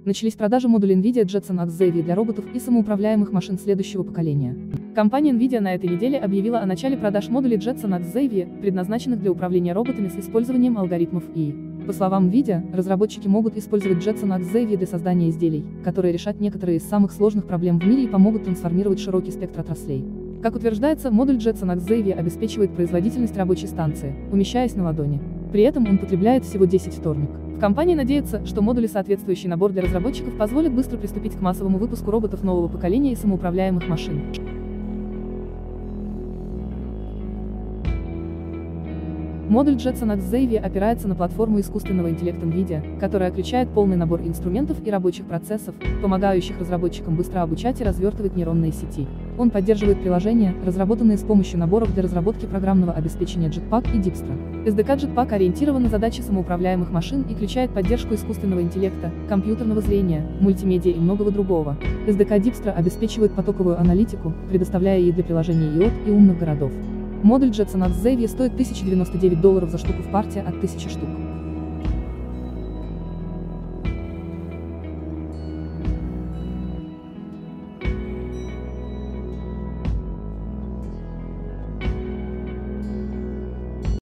Начались продажи модулей NVIDIA Jetson X Xavier для роботов и самоуправляемых машин следующего поколения. Компания NVIDIA на этой неделе объявила о начале продаж модулей Jetson X Xavier, предназначенных для управления роботами с использованием алгоритмов ИИ. По словам NVIDIA, разработчики могут использовать Jetson X Xavier для создания изделий, которые решат некоторые из самых сложных проблем в мире и помогут трансформировать широкий спектр отраслей. Как утверждается, модуль Jetson X Xavier обеспечивает производительность рабочей станции, умещаясь на ладони. При этом он потребляет всего 10 вторник. В компании надеются, что модули, соответствующий набор для разработчиков, позволят быстро приступить к массовому выпуску роботов нового поколения и самоуправляемых машин. Модуль Jetson X Xavier опирается на платформу искусственного интеллекта NVIDIA, которая включает полный набор инструментов и рабочих процессов, помогающих разработчикам быстро обучать и развертывать нейронные сети. Он поддерживает приложения, разработанные с помощью наборов для разработки программного обеспечения Jetpack и Dijkstra. SDK Jetpack ориентирован на задачи самоуправляемых машин и включает поддержку искусственного интеллекта, компьютерного зрения, мультимедиа и многого другого. SDK Dijkstra обеспечивает потоковую аналитику, предоставляя ей для приложений IoT и умных городов. Модуль Jetson X Xavier стоит $1099 за штуку в партии от 1000 штук.